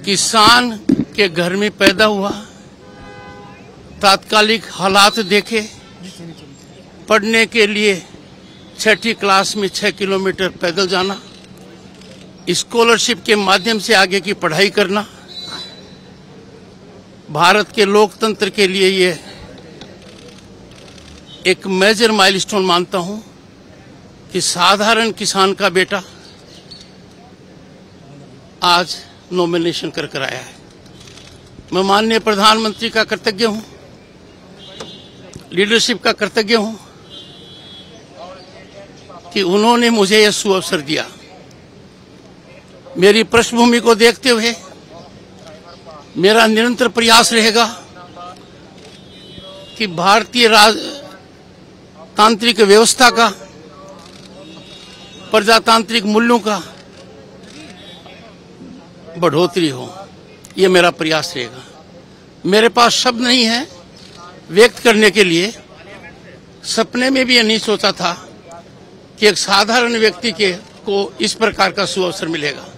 किसान के घर में पैदा हुआ, तात्कालिक हालात देखे, पढ़ने के लिए 6ठी क्लास में 6 किलोमीटर पैदल जाना, स्कॉलरशिप के माध्यम से आगे की पढ़ाई करना, भारत के लोकतंत्र के लिए ये एक मेजर माइलस्टोन मानता हूं कि साधारण किसान का बेटा आज नॉमिनेशन कर आया है। मैं माननीय प्रधानमंत्री का कृतज्ञ हूं, लीडरशिप का कृतज्ञ हूं कि उन्होंने मुझे यह सुअवसर दिया। मेरी पृष्ठभूमि को देखते हुए मेरा निरंतर प्रयास रहेगा कि भारतीय तांत्रिक व्यवस्था का, प्रजातांत्रिक मूल्यों का बढ़ोतरी हो। यह मेरा प्रयास रहेगा। मेरे पास शब्द नहीं है व्यक्त करने के लिए। सपने में भी यह नहीं सोचा था कि एक साधारण व्यक्ति को इस प्रकार का सुअवसर मिलेगा।